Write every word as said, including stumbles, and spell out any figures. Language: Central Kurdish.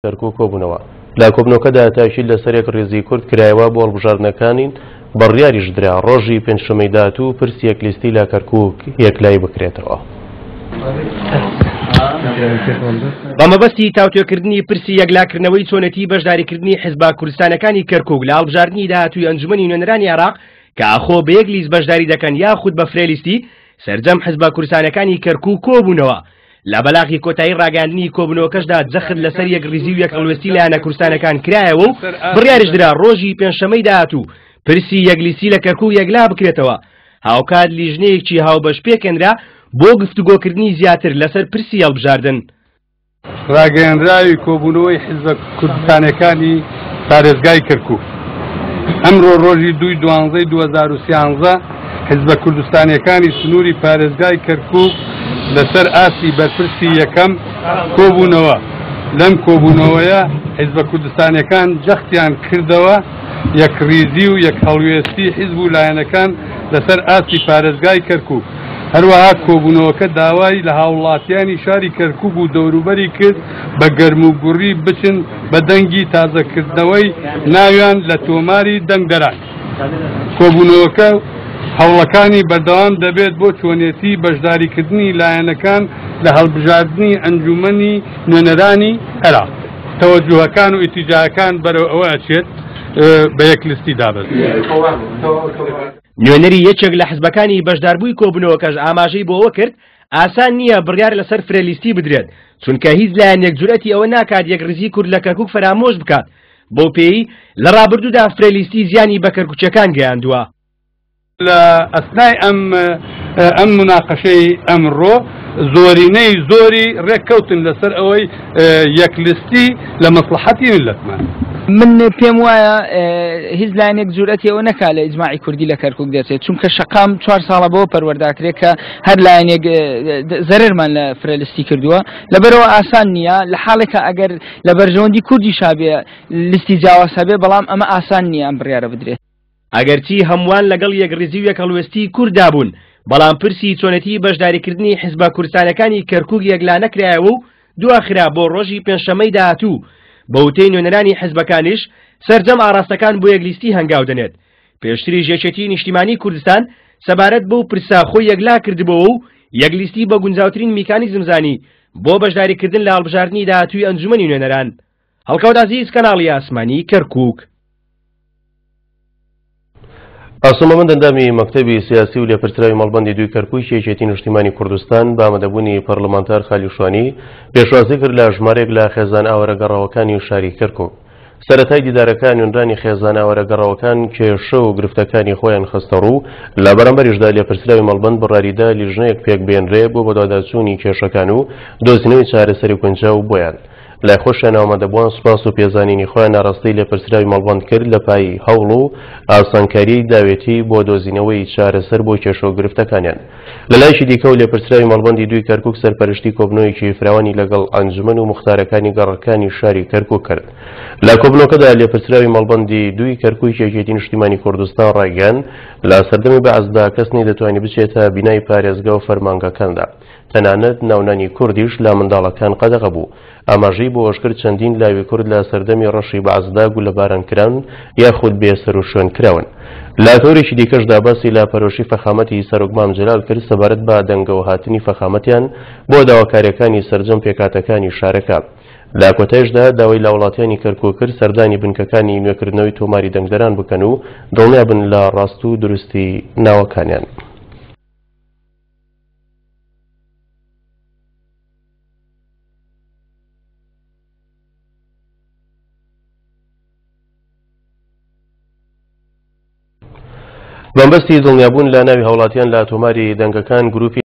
کەرکووک کۆبوونەوە لە کۆبنەوەکەدا تاکید لەسەر یەک ڕێزی کورد کرایەوە بۆ هەڵبژاردنەکانین بڕیاریش درا ڕۆژی پێنجشەممەی داهاتوو پرسی یەکلیستی لە کەرکووک یەکلای بکرێتەوە. بەمەبەستی تاوتوێکردنی پرسی یەکلاکردنەوەی چۆنەتی بەشداریکردنی حیزبە کوردستانەکانی کەرکووک لە هەڵبژاردننی داهاتووی ئەنجومەنی نوێنەرانی عێراق کە ئاخۆ بە یەک لیست بەشداری دەکەن یاخود بە فرێلیستی سەرجەم حیزبە کوردستانەکانی کەرکووک کۆبوونەوە. لە بەلاغی کۆتایی ڕاگەاندنی کۆبوونەوەکەشدا جەخت لەسەر یەک ڕیزی و یەک هەڵوێستی لایەنە کوردستانەکان کرایەوە و بڕیاریش درا ڕۆژی پێنجشەممەی داهاتوو پرسی یەکلیستی لە کەرکووک یەکلا بکرێتەوە. هاوکات لیژنەیەکی هاوبەش پێکەنرا بۆ گفتوگۆکردنی زیاتر لەسەر پرسی هەڵبژاردن. ڕاگەیەنراوی کۆبوونەوەی حیزبە کوردستانەکانی پارێزگای کەرکووک ئەمڕۆ ڕۆژی دووی دوانزەی دوو هەزار و سیانزە حیزبە کوردستانەکانی سنووری پارێزگای کەرکووک لەسەر ئاسی بەرپرسی یەکەم کۆبوونەوە. لەم کۆبوونەوەیە حیزبە کوردستانەکان جەختیان کردەوە یەک ڕیزی و یەک هەڵوێستی حیزب و لایەنەکان لەسەر ئاسی پارێزگای کەرکووک. هەروەها کۆبوونەوەکە داوای لە هاوڵاتیانی شاری کەرکووک و دەوروبەری کرد بە گەرم و گوڕی بچن بە دەنگی تازەکردنەوەی ناویان لە تۆماری دەنگدەران. کۆبوونەوەکە هەوڵەکانی بەردەوام دەبێت بۆ چۆنێتی بەشداریکردنی لایەنەکان لە هەڵبژاردننی ئەنجومەنی نوێنەرانی عێراق. تەوەجوهەکان و ئیتیجاکان بەرەو ئەوە ئەچێت بە یەکلیستی دابێت. نوێنەری یەکێک لە حیزبەکانی بەشداربووی کۆبوونەوەکەش ئاماژەی بۆ ئەوە کرد ئاسان نییە بڕیار لەسەر فرێلیستی بدرێت چونکە هیچ لایەن یەکجورەتی ئەوە ناکات یەک ڕیزی کورد لە کەرکووک فرامۆش بکات. بۆ پێی لە ڕابردوودا فرێلیستی زیانی بە کەرکووچەکان گەیاندووە. لە ئەسنای ئەم ئەم مناقەشەی ئەمڕۆ زۆرینەی زۆری ڕێککەوتن لەسەر ئەوەی یەکلیستی لە مەسلحەتی ملەتمان. من پێم وایە هیچ لایەنێک جورەتی ئەوە نەکا لە ئیجماعی کوردی لە کەرکووک دەچێت چونکە شەقام چوار ساڵە بەوە پەروەرداکرێت کە هەر لایەنێک زەرمان لە فرێلیستی کردووە. لەبەرەوە ئاسان نییە لە حاڵێکە ئەگەر لە بەرژەوەندی کوردی شابێ لیستی جیاواز هەبێ بەڵام ئەمە ئاسان نییە ئەم بڕیارە بدرێت. ئەگەرچی هەمووان لەگەڵ یەک ڕیزی و یەک هەڵوێستی کووردا بوون بەڵام پرسی چۆنەتی بەشداریکردنی حیزبە کوردستانەکانی کەرکووک یەکلا نەکرایەوە و دواخرا بۆ ڕۆژی پێنجشەممەی داهاتوو بە وتەی نوێنەرانی حیزبەکانیش سەرجەم ئاراستەکان بۆ یەکلیستی هەنگاو دەنێت. پێشتری ژێچێتی نیشتیمانی کوردستان سەبارەت بەو پرسا خۆی یەکلا کردبەوە و یەکلیستی بە گونجاوترین میکانیزم زانی بۆ بەشداریکردن لە هەڵبژاردننی داهاتووی ئەنجومەنی نوێنەران. هەڵکەوت عەزیز کەناڵی ئاسمانی کەرکووک. ئاسۆمەمەند ئەندامی مەکتەبی سیاسی و لێپرسراوی مەڵبەندی دووی کەرکووک یەکێتی نیشتیمانی کوردستان بە ئامادەبوونی پەرلەمانتار خالیشوانی پێشوازی کرد لە ژمارەیەک لە خێزان ئاوەرەگەڕاوەکانی شاری کەرکووک. سەرەتای دیدارەکان نوێنرانی خێزان ئاوەرەگەڕاوەکان کێشە و گرفتەکانی خۆیان خستە ڕوو لە بەرامبەریشدا لێپرسراوی مەڵبەند بڕاریدا لیژنەیەک پێک بێنرێ بۆ بەدواداچوونی کێشەکان و دۆزینەوەی چارەسەری کونجاو بۆیان. لای خۆشیان ئامادەبووان سوپاس و پێزانینی خۆیان ناڕاستەی لێپرسراوی مەڵبەند کرد لە پای هەوڵ و ئاسانکاریی داوێتی بۆ دۆزینەوەی چارەسەر بۆ کێشە و گرفتەکانیان. لە لایشی دیکە و لێپرسراوی مەڵبەندی دووی کەرکووک سەرپەرشتی کۆبنەوەیەکی فراوانی لەگەڵ ئەنجومەن و مختارەکانی گەڕەکانی شاری کەرکووک کرد. لە کۆبنەوەکەدا لێپرسراوی مەڵبەندی دووی کەرکووک یەکێتی نیشتیمانی کوردستان ڕایگەیاند لە سەردەمی بەعزدا کەس نەیدەتوانێت بچێتە بینای پارێزگا و فەرمانگەکاندا. تەنانەت ناونانی کوردیش لە منداڵەکان قەدەغە بوو. ئاماژەی بۆ ئۆشکرد چەندین لاوی کورد لە سەردەمی ڕەشی بەعزدا گولەبارانکراون یاخود بێسەر و شوێن کراون. لە تۆرێکی دیکەشدا باسی لە پەرۆشی فەخامەتی سەرۆکمام جەلال کرد سەبارەت بە دەنگەوە هاتنی فەخامەتیان بۆ داواکاریەکانی سەرجەم پێکاتەکانی شارەکە. لە کۆتایشدا داوای لە وڵاتیانی کەرکووک کرد سەردانی بنکەکانی نوێکردنەوەی تۆماری دەنگدەران بکەن و دڵنیا بن لە ڕاست و دروستی ناوەکانیان. بەمبەستی دڵنیابوون لە ناوی هاوڵاتیان لە تۆماری دەنگەکان گروپی